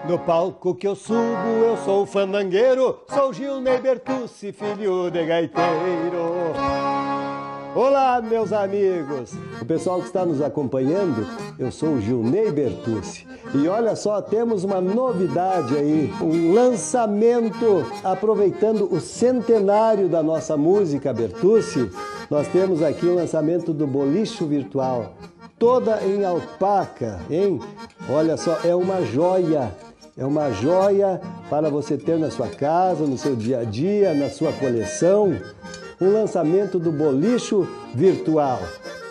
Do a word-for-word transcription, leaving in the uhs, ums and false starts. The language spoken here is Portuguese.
No palco que eu subo, eu sou o fandangueiro, sou Gilney Bertucci, filho de gaiteiro. Olá, meus amigos! O pessoal que está nos acompanhando, eu sou o Gilney Bertucci. E olha só, temos uma novidade aí, um lançamento aproveitando o centenário da nossa música Bertucci. Nós temos aqui o lançamento do Bolicho Virtual, toda em alpaca, hein? Olha só, é uma joia. É uma joia para você ter na sua casa, no seu dia a dia, na sua coleção. Um lançamento do Bolicho Virtual.